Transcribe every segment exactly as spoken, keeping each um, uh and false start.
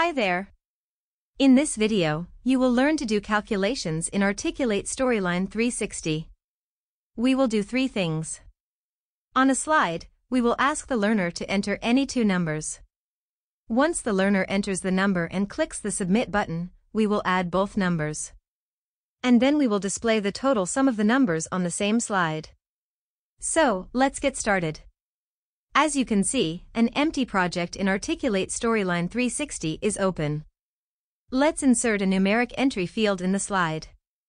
Hi there. In this video, you will learn to do calculations in Articulate Storyline three sixty. We will do three things. On a slide, we will ask the learner to enter any two numbers. Once the learner enters the number and clicks the Submit button, we will add both numbers. And then we will display the total sum of the numbers on the same slide. So, let's get started. As you can see, an empty project in Articulate Storyline three sixty is open. Let's insert a numeric entry field in the slide.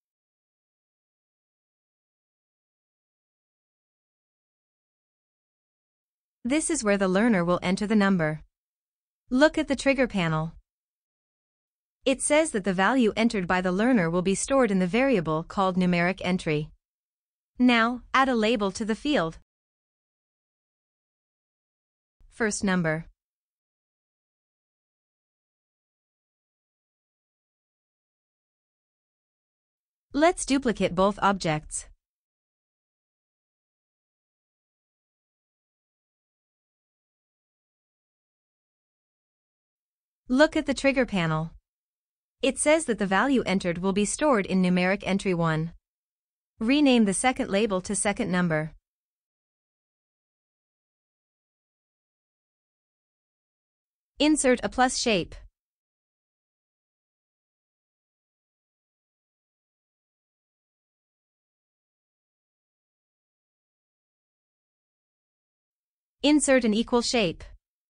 This is where the learner will enter the number. Look at the trigger panel. It says that the value entered by the learner will be stored in the variable called numeric entry. Now, add a label to the field. First number. Let's duplicate both objects. Look at the trigger panel. It says that the value entered will be stored in numeric entry one. Rename the second label to second number. Insert a plus shape. Insert an equal shape.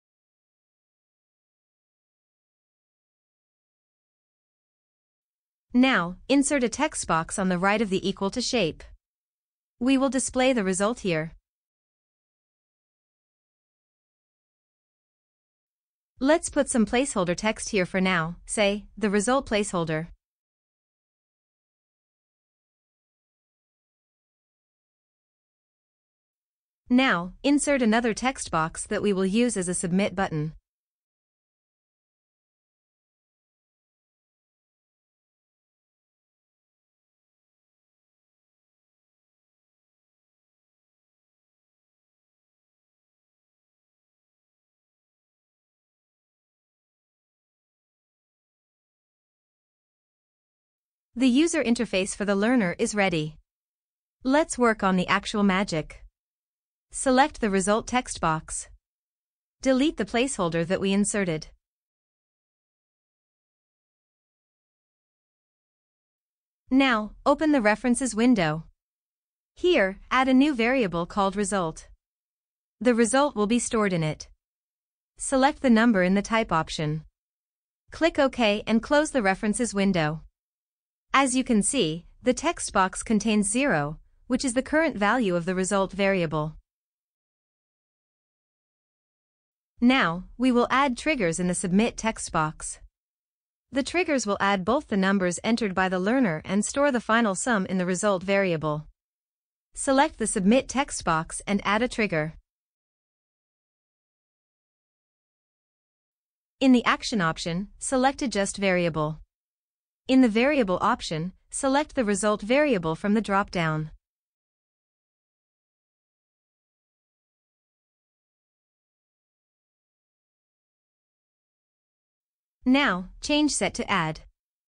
Now, insert a text box on the right of the equal to shape. We will display the result here. Let's put some placeholder text here for now, say, the result placeholder. Now, insert another text box that we will use as a submit button. The user interface for the learner is ready. Let's work on the actual magic. Select the result text box. Delete the placeholder that we inserted. Now, open the references window. Here, add a new variable called result. The result will be stored in it. Select the number in the type option. Click OK and close the references window. As you can see, the text box contains zero, which is the current value of the result variable. Now, we will add triggers in the submit text box. The triggers will add both the numbers entered by the learner and store the final sum in the result variable. Select the submit text box and add a trigger. In the action option, select adjust variable. In the variable option, select the result variable from the drop-down. Now, change set to add.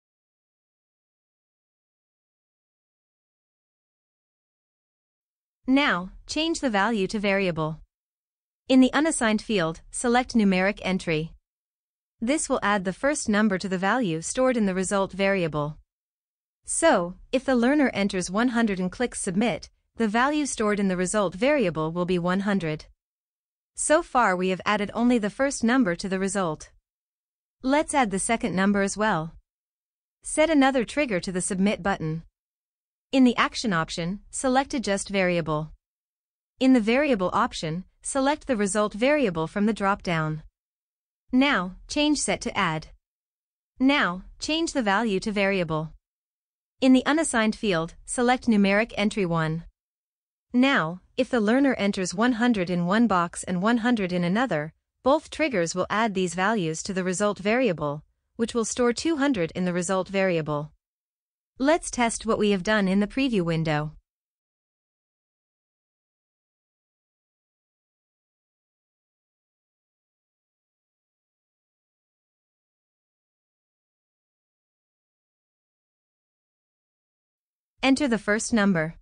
Now, change the value to variable. In the unassigned field, select numeric entry. This will add the first number to the value stored in the result variable. So, if the learner enters one hundred and clicks submit, the value stored in the result variable will be one hundred. So far we have added only the first number to the result. Let's add the second number as well. Set another trigger to the submit button. In the action option, select adjust variable. In the variable option, select the result variable from the drop-down. Now, change set to add. Now, change the value to variable. In the unassigned field, select numeric entry one. Now, if the learner enters one hundred in one box and one hundred in another, both triggers will add these values to the result variable, which will store two hundred in the result variable. Let's test what we have done in the preview window. Enter the first number.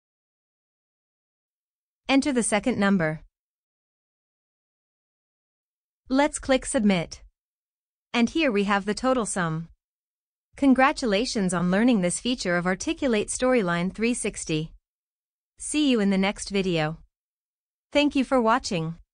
Enter the second number. Let's click Submit. And here we have the total sum. Congratulations on learning this feature of Articulate Storyline three sixty. See you in the next video. Thank you for watching.